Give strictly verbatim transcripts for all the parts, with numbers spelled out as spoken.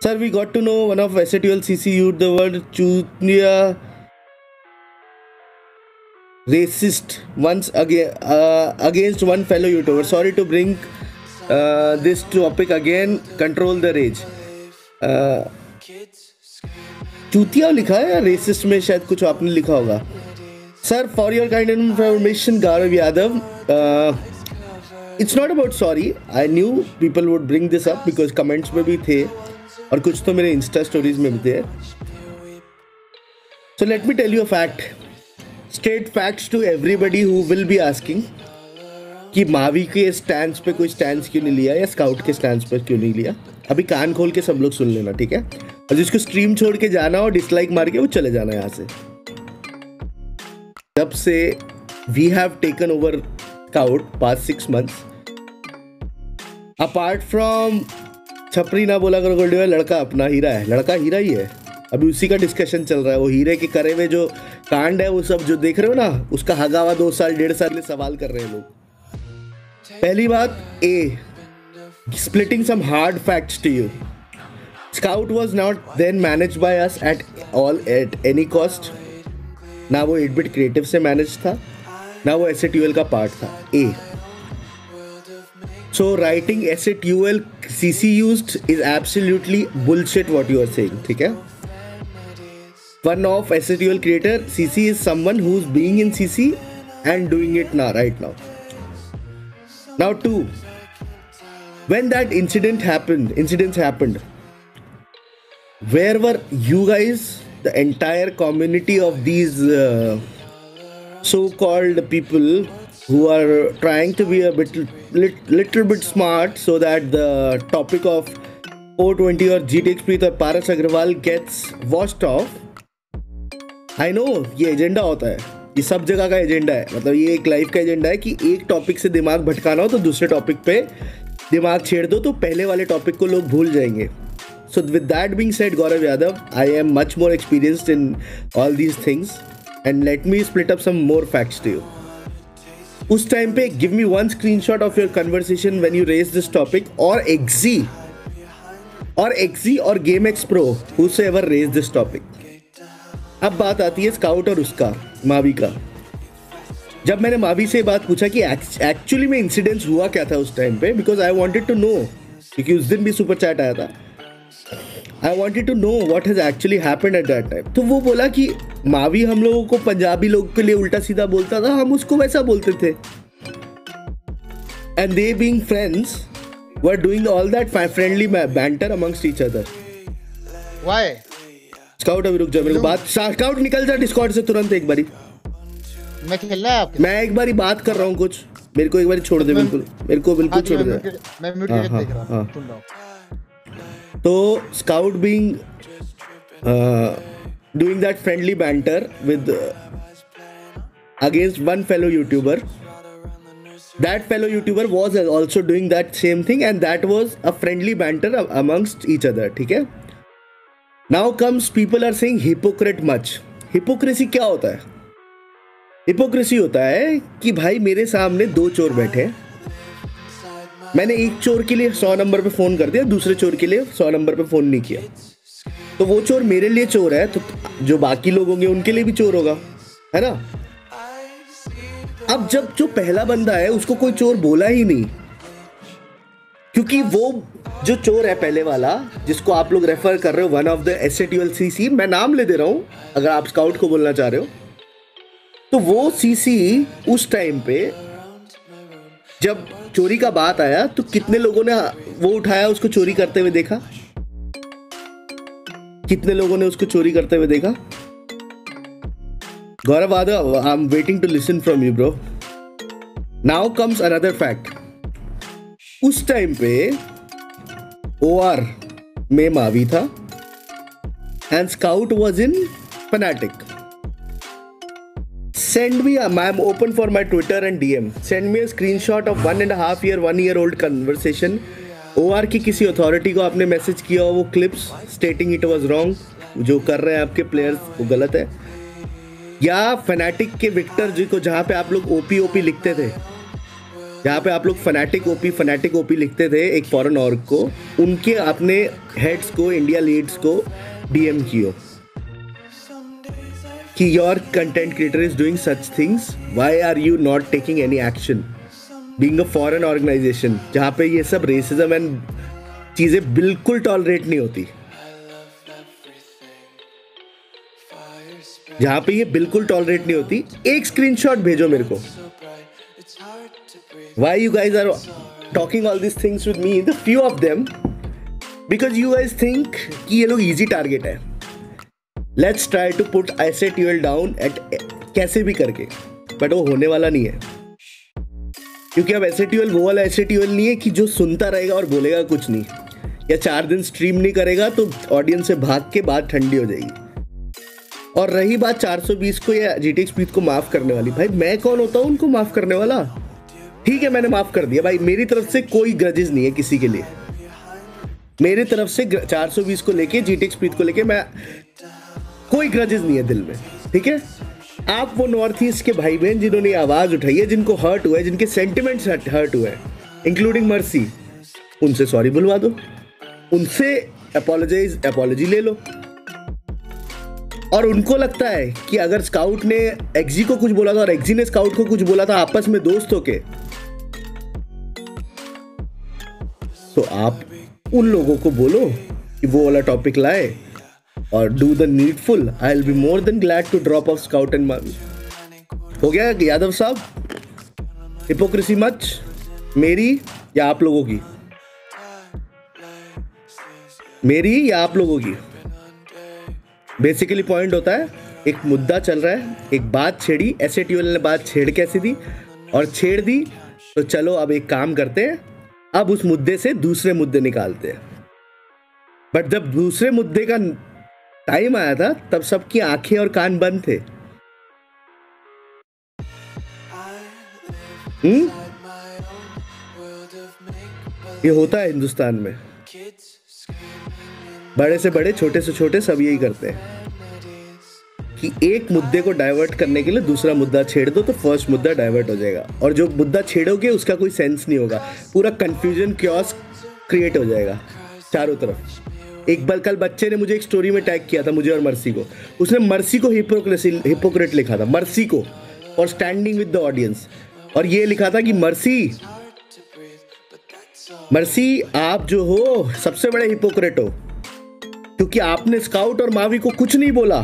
Sir, we got to know one of S A T L C C used the word chutnia racist once again uh, against one fellow YouTuber. Sorry to bring uh, this topic again. Control the rage. Uh, चूतिया लिखा है या resist में शायद कुछ आपने लिखा होगा. Sir, for your kind information, Gaurav Yadav, it's not about sorry. I knew people would bring this up because comments में भी थे और कुछ तो मेरे इंस्टा स्टोरीज में भी थे. So let me tell you a fact, straight facts to everybody who will be asking कि मावी के स्टैंड पे कोई स्टैंड क्यों नहीं लिया या स्काउट के स्टैंड पर क्यों नहीं लिया. अभी कान खोल के सब लोग सुन लेना, ठीक है? और जिसको स्ट्रीम छोड़ के जाना हो, डिसलाइक मार के वो चले जाना यहाँ से. जब से we have taken over Scout past six months, apart from छपरी ना बोला करो गोल्डी भाई, लड़का अपना हीरा है. लड़का हीरा ही है. अभी उसी का डिस्कशन चल रहा है. वो हीरे के करे हुए जो कांड है वो सब जो देख रहे हो ना, उसका हगावा दो साल डेढ़ साल में सवाल कर रहे हैं लोग. पहली बात, ए splitting some hard facts to you. Scout was not then managed by us at all at any cost. ना वो eight bit creative से managed था, ना वो S A T U L का part था. A. So writing S A T U L C C used is absolutely bullshit what you are saying, ठीक है? One of S A T U L creator, C C is someone who's being in C C and doing it now, right now. Now two. When that incident happened, incidents happened, where were you guys, the entire community of these uh, so-called people who are trying to be a bit, lit, little bit smart so that the topic of four twenty or G T X Preet or Paras Agrawal gets washed off? I know ये agenda होता है, ये सब जगह का agenda है. मतलब ये एक लाइफ का एजेंडा है कि एक टॉपिक से दिमाग भटकाना हो तो दूसरे टॉपिक पे दिमाग छेड़ दो तो पहले वाले टॉपिक को लोग भूल जाएंगे. So with that being said, Gaurav Yadav, I am much more experienced in all these things and let me split up some more facts to you. उस टाइम पे give me one screenshot of your conversation when you raise this topic, और एक्जी और एक्जी और game X pro whosoever raise this topic. अब बात आती है स्काउट और उसका मावी का. जब मैंने मावी से बात पूछा कि एक्चुअली में इंसिडेंस हुआ क्या था उस टाइम पे, because I wanted to know, क्योंकि उस दिन भी सुपर चैट आया था, I wanted to know what has actually happened at that time. तो वो बोला कि मावी हम लोगों को पंजाबी लोगों के लिए उल्टा सीधा बोलता था, हम उसको वैसा बोलते थे. And they being friends were doing all that friendly banter amongst each other. Why? Scout, अभी रुक जा, मेरे को बात. स्काउट निकल जा डिस्कॉर्ड से तुरंत एक बारी. मैं खेलना है आपके. मैं एक बारी बात कर रहा हूँ कुछ, मेरे को एक बारी छोड़ दे. बिल्कुल मेरे को बिल्कुल छोड़ दे. मैं म्यूट करके देख रहा हूं, सुन रहा हूं. तो Scout being doing that friendly banter with against one fellow YouTuber, that fellow YouTuber was also doing that same thing and that was a friendly banter amongst each other, ठीक है? Now comes people are saying hypocrite much. Hypocrisy क्या होता है? Hypocrisy होता है कि भाई मेरे सामने दो चोर बैठे हैं, मैंने एक चोर के लिए सौ नंबर पे फोन कर दिया, दूसरे चोर के लिए सौ नंबर पे फोन नहीं किया. तो वो चोर मेरे लिए चोर है, तो जो बाकी लोग होंगे उनके लिए भी चोर होगा, है ना? अब जब जो पहला बंदा है उसको कोई चोर बोला ही नहीं, क्योंकि वो जो चोर है पहले वाला जिसको आप लोग रेफर कर रहे हो, one of the S A T L C C, मैं नाम ले दे रहा हूं अगर आप स्काउट को बोलना चाह रहे हो, तो वो सीसी उस टाइम पे जब चोरी का बात आया तो कितने लोगों ने वो उठाया, उसको चोरी करते हुए देखा? कितने लोगों ने उसको चोरी करते हुए देखा? Gaurav Yadav, I am waiting to listen from you bro. Now comes another fact. उस टाइम पे ओ आर में मावी था and Scout was in Fnatic. Send me, I am open for my Twitter and D M. Send me a screenshot of one and a half year, one year old conversation. O R की किसी authority को आपने message किया हो, वो clips stating it was wrong, जो कर रहे हैं आपके प्लेयर्स वो गलत है, या फैनेटिक के विक्टर जी को जहाँ पे आप लोग ओपी ओपी लिखते थे जहाँ पे आप लोग फनाटिक ओपी फनाटिक ओपी लिखते थे एक फॉरेन ऑर्ग को, उनके अपने हेड्स को, इंडिया लीड्स को डीएम कियो कि your content creator is doing such things, why are you not taking any action being a foreign organization जहाँ पे ये सब रेसिज्म एंड चीजें बिल्कुल टॉलरेट नहीं होती, जहाँ पे ये बिल्कुल टॉलरेट नहीं होती। एक स्क्रीनशॉट भेजो मेरे को। Why you guys are talking all these things with me? The few of them, because you guys think कि ये लोग easy target है। Let's try to put S A T L down at कैसे भी करके, but वो होने वाला नहीं है, क्योंकि अब S A T L वो वाला S A T L नहीं है कि जो सुनता रहेगा और बोलेगा कुछ नहीं, या चार दिन स्ट्रीम नहीं करेगा तो ऑडियंस से भाग के बात ठंडी हो जाएगी। और रही बात चार सौ बीस को या जी टी एक्स स्पीड को माफ करने वाली, भाई मैं कौन होता हूँ उनको माफ करने वाला? ठीक है, मैंने माफ कर दिया भाई, मेरी तरफ से कोई ग्रजेस नहीं है किसी के लिए। मेरी तरफ से चार सौ बीस को लेके जी टी एक्स स्पीड को लेके मैं कोई ग्रजेस नहीं है दिल में, ठीक है। आप वो नॉर्थ ईस्ट के भाई बहन जिन्होंने आवाज उठाई है, जिनको हर्ट हुआ है, जिनके सेंटिमेंट्स हर्ट हुए हैं, इंक्लूडिंग मर्सी, उनसे सॉरी बुलवा दो, उनसे अपोलोजाइज अपोलॉजी ले लो। और उनको लगता है कि अगर स्काउट ने एक्जी को कुछ बोला था और एक्जी ने स्काउट को कुछ बोला था आपस में दोस्त होके, तो आप उन लोगों को बोलो कि वो वाला टॉपिक लाए और do the needful. I will be more than glad to drop off Scout and Mavi. हो गया यादव साहब? हिपोक्रेसी मच मेरी या आप लोगों की? मेरी या आप लोगों की? बेसिकली पॉइंट होता है, एक मुद्दा चल रहा है, एक बात छेड़ी, एस ए टी एल ने बात छेड़ कैसी दी और छेड़ दी, तो चलो अब एक काम करते हैं, अब उस मुद्दे से दूसरे मुद्दे निकालते हैं। बट जब दूसरे मुद्दे का टाइम आया था तब सबकी आंखें और कान बंद थे। हम्म ये होता है हिंदुस्तान में, बड़े से बड़े छोटे से छोटे सब यही करते हैं कि एक मुद्दे को डाइवर्ट करने के लिए दूसरा मुद्दा छेड़ दो तो फर्स्ट मुद्दा डाइवर्ट हो जाएगा, और जो मुद्दा छेड़ोगे उसका कोई सेंस नहीं होगा, पूरा कंफ्यूजन क्योस क्रिएट हो जाएगा चारों तरफ। एक बार कल बच्चे ने मुझे एक स्टोरी में टैग किया था, मुझे और मर्सी को, उसने मर्सी को हिपोक्रेसी हिपोक्रेट लिखा था, मर्सी को, और स्टैंडिंग विद द ऑडियंस, और ये लिखा था कि मर्सी मर्सी आप जो हो सबसे बड़े हिपोक्रेट हो, क्योंकि आपने स्काउट और मावी को कुछ नहीं बोला।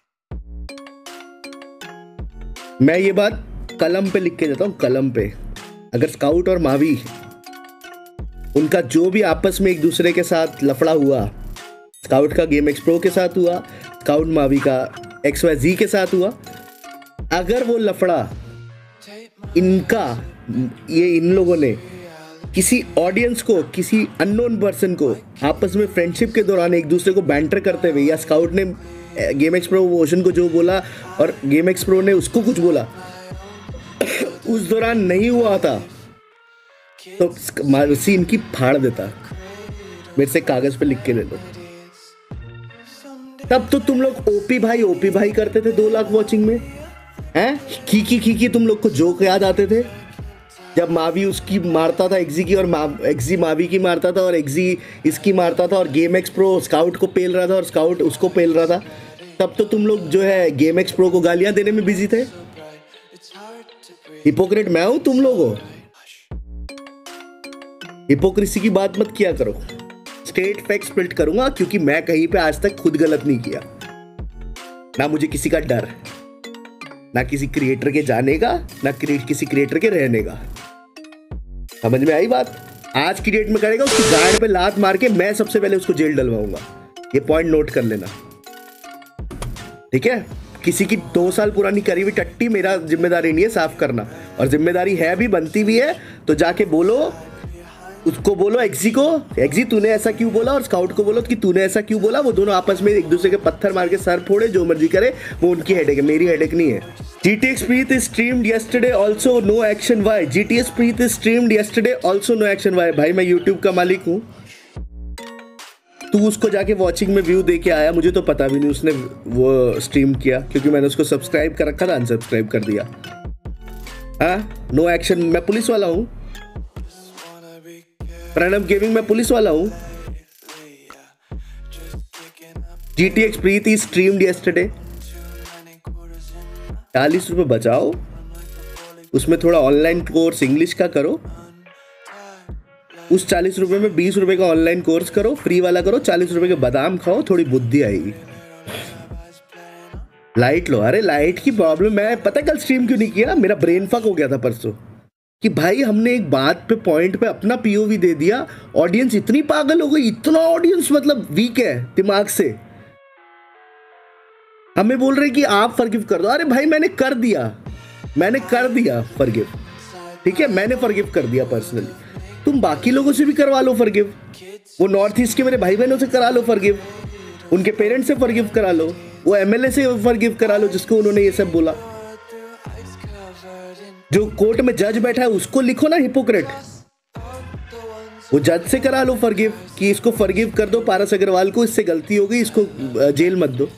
मैं ये बात कलम पे लिख के देता हूं, कलम पे। अगर स्काउट और मावी, उनका जो भी आपस में एक दूसरे के साथ लफड़ा हुआ, स्काउट का गेम एक्स प्रो के साथ हुआ, स्काउट मावी का एक्स वाई जी के साथ हुआ, अगर वो लफड़ा इनका, ये इन लोगों ने किसी ऑडियंस को, किसी अननोन पर्सन को आपस में फ्रेंडशिप के दौरान एक दूसरे को बैंटर करते हुए, या स्काउट ने गेम एक्स प्रो ओशन को जो बोला और गेम एक्स प्रो ने उसको कुछ बोला, उस दौरान नहीं हुआ था, तो मर्सी इनकी फाड़ देता। मेरे से कागज पे लिख के ले लो। तब तो तुम लोग ओपी भाई ओपी भाई करते थे दो लाख वॉचिंग में, हैं? खीकी खीकी तुम लोग को जोक याद आते थे जब मावी उसकी मारता था एक्जी की, और एक्जी मावी की मारता था, और एक्जी इसकी मारता था, और गेम एक्स प्रो स्काउट को पेल रहा था और स्काउट उसको पेल रहा था। तब तो तुम लोग जो है गेम एक्स प्रो को गालियां देने में बिजी थे। हिपोक्रेट मैं हूं, तुम लोग हो। हिपोक्रेसी की बात मत किया करो। स्टेट फैक्ट स्प्लिट करूंगा, क्योंकि मैं कहीं पे आज तक खुद गलत नहीं किया, ना मुझे किसी का डर, ना किसी क्रिएटर के जाने का, ना किसी क्रिएटर के रहने का। समझ में आई बात? आज की डेट में करेगा उसकी गाड़ पे लात मार के मैं सबसे पहले उसको जेल डलवाऊंगा। ये पॉइंट नोट कर लेना, ठीक है? किसी की दो साल पुरानी करी हुई टट्टी मेरा जिम्मेदारी नहीं है साफ करना, और जिम्मेदारी है भी, बनती भी है, तो जाके बोलो, उसको बोलो एक्जी को, एक्जी तूने ऐसा क्यों बोला, और स्काउट को बोलो कि तूने ऐसा क्यों बोला। वो दोनों आपस में एक दूसरे के पत्थर मार के सर फोड़े, जो मर्जी करे, वो उनकी हेडेक है, मेरी हेडेक नहीं है। G T X Preet is streamed yesterday also no action why? G T X Preet is streamed yesterday also no action why? भाई मैं YouTube का मालिक हूँ, तू उसको जाके वॉचिंग में व्यू दे के आया, मुझे तो पता भी नहीं उसने वो स्ट्रीम किया, क्योंकि मैंने उसको सब्सक्राइब कर रखा था, अनसब्सक्राइब कर दिया। हाँ, नो एक्शन, मैं पुलिस वाला हूँ, प्रणब गेमिंग में पुलिस वाला हूँ। G T X Preeti streamed yesterday। चालीस रुपए बचाओ, उसमें थोड़ा ऑनलाइन कोर्स इंग्लिश का करो। उस चालीस रुपए में बीस रुपए का ऑनलाइन कोर्स करो, फ्री वाला करो, चालीस रुपए के बादाम खाओ, थोड़ी बुद्धि आएगी। लाइट लो। अरे लाइट की प्रॉब्लम है, पता है कल स्ट्रीम क्यों नहीं किया? मेरा ब्रेन फक हो गया था परसों कि भाई हमने एक बात पे पॉइंट पे अपना पीओवी दे दिया, ऑडियंस इतनी पागल हो गई, इतना ऑडियंस मतलब वीक है दिमाग से। हमें बोल रहे कि आप फॉरगिव कर दो। अरे भाई मैंने कर दिया, मैंने कर दिया फॉरगिव, ठीक है, मैंने फॉरगिव कर दिया पर्सनली। तुम बाकी लोगों से भी करवा लो फॉरगिव। वो नॉर्थ ईस्ट के मेरे भाई बहनों से करा लो फॉरगिव, उनके पेरेंट्स से फॉरगिव करा लो, वो एमएलए से फॉरगिव करा लो जिसको उन्होंने ये सब बोला। जो कोर्ट में जज बैठा है उसको लिखो ना हिपोक्रेट, वो जज से करा लो फॉरगिव कि इसको फॉरगिव कर दो, पारस अग्रवाल को, इससे गलती हो गई, इसको जेल मत दो।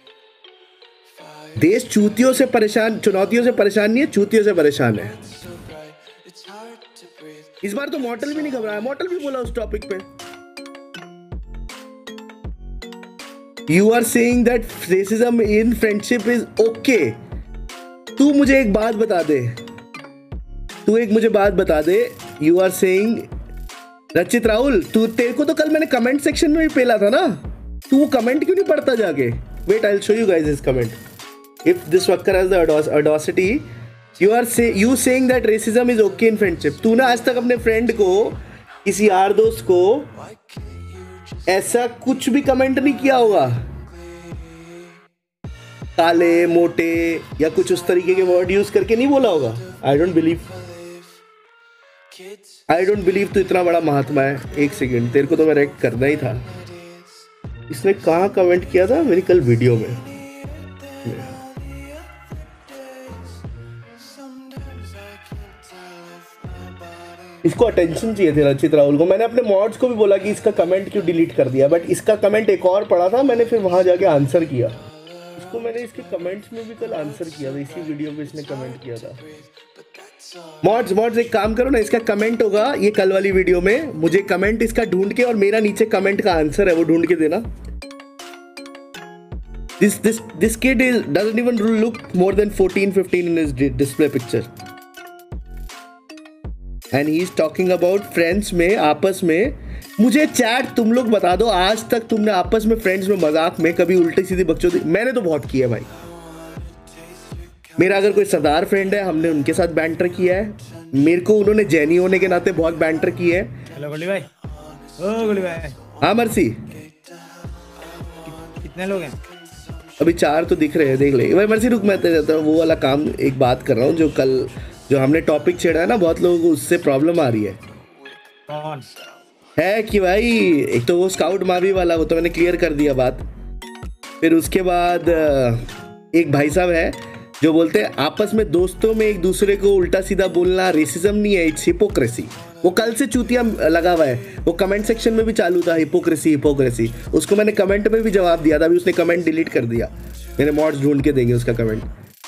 देश चूतियों से परेशान, चुनौतियों से परेशान नहीं है, चूतियों से परेशान है। इस बार तो मॉर्टल भी नहीं घबराया, मॉर्टल भी बोला उस टॉपिक पे। You are saying that racism in friendship is okay. तू मुझे एक बात बता दे, तू एक मुझे बात बता दे। यू आर सेइंग रचित राहुल, तू, तेरे को तो कल मैंने कमेंट सेक्शन में भी पेला था ना, तू वो कमेंट क्यों नहीं पढ़ता जाके? Wait, I will show you guys this comment. If this fucker has the audacity, you are say you saying that racism is okay in friendship. तूने आज तक अपने फ्रेंड को, किसी यार दोस्त को ऐसा कुछ भी कमेंट नहीं किया होगा, काले मोटे या कुछ उस तरीके के वर्ड यूज करके नहीं बोला होगा। I don't believe, I don't believe तू इतना बड़ा महात्मा है। एक सेकेंड, तेरे को तो मैं रेक्ट करना ही था। इसने कहाँ कमेंट किया था मेरी कल वीडियो में? इसको अटेंशन चाहिए थे रचित राहुल को। मैंने अपने मॉड्स को भी बोला कि इसका कमेंट क्यों डिलीट कर दिया, बट इसका कमेंट एक और पड़ा था, मैंने फिर वहां जाके आंसर किया इसको। मैंने इसके कमेंट्स में भी कल आंसर किया था, इसी वीडियो पे इसने कमेंट किया था। मॉड्स मॉड्स एक काम करो ना, इसका कमेंट होगा ये कल वाली वीडियो में, मुझे कमेंट इसका ढूंढ के और मेरा नीचे कमेंट का आंसर है वो ढूंढ के देना। This this this kid is doesn't even look more than fourteen fifteen in his display picture and he is talking about friends में, आपस में। मुझे चैट तुम लोग बता दो, आज तक तुमने आपस में फ्रेंड्स में मजाक में कभी उल्टी सीधी बकचोदी? मैंने तो बहुत किया है भाई। मेरा अगर कोई सरदार फ्रेंड है, हमने उनके साथ बैंटर किया है, मेरे को उन्होंने जैनी होने के नाते बहुत बैंटर किया है। हेलो गोली भाई। ओ गोली भाई। हाँ मर्सी, कितने लोग हैं? अभी चार तो दिख रहे हैं, देख ले भाई। मर्सी रुक, मैं तेरे वो वाला काम एक बात कर रहा हूँ, जो कल जो हमने टॉपिक छेड़ा है ना, बहुत लोगों को उससे प्रॉब्लम आ रही है। कौन है कि भाई, एक तो वो स्काउट मावी वाला, वो तो मैंने क्लियर कर दिया बात। फिर उसके बाद एक भाई साहब है जो बोलते हैं आपस में दोस्तों में एक दूसरे को उल्टा सीधा बोलना रेसिज्म नहीं है, इट्स हिपोक्रेसी। वो कल से चूतिया लगा हुआ है, वो कमेंट सेक्शन में भी चालू था, हिपोक्रेसी हिपोक्रेसी। उसको मैंने कमेंट में भी जवाब दिया था, अभी उसने कमेंट डिलीट कर दिया। मेरे मॉड्स ढूंढ के देंगे उसका कमेंट।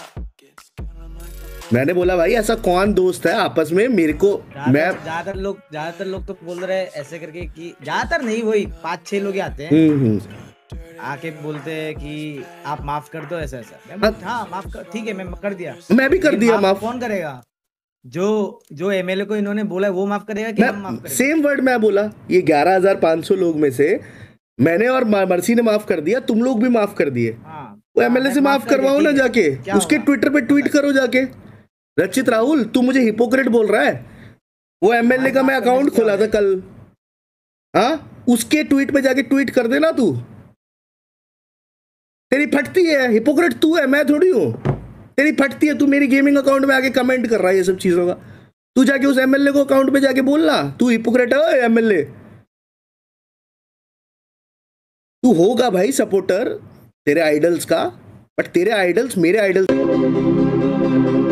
मैंने बोला भाई ऐसा कौन दोस्त है आपस में, मेरे को मैं ज्यादातर लोग ज्यादातर लोग तो बोल रहे हैं ऐसे करके कि ज्यादातर नहीं, वही पांच छह लोग आते हैं आके बोलते हैं कि आप माफ कर दो ऐसा ऐसा। हाँ माफ कर, ठीक है मैं कर दिया, मैं भी कर दिया माफ। कौन करेगा? जो जो एमएलए को इन्होंने बोला है वो माफ करेगा कि हम माफ करेंगे? सेम वर्ड मैं बोला, ये ग्यारह हजार पाँच सौ लोग में से मैंने और मर्सी ने माफ कर दिया, तुम लोग भी माफ कर दिए। वो एमएलए से माफ करवाओ ना जाके, उसके ट्विटर पे ट्वीट करो जाके। रचित राहुल तू मुझे हिपोक्रेट बोल रहा है? वो एमएलए का मैं अकाउंट खोला था कल, हाँ उसके ट्वीट पे जाके ट्वीट कर देना तू। तेरी फटती है, हिपोक्रेट तू है, मैं थोड़ी हूँ। तेरी फटती है, तू मेरी गेमिंग अकाउंट में आके कमेंट कर रहा है ये सब चीजों का। तू जाके उस एमएलए को अकाउंट पे जाके बोलना तू हिपोक्रेट है एमएलए। तू होगा भाई सपोर्टर तेरे आइडल्स का, बट तेरे आइडल्स मेरे आइडल्स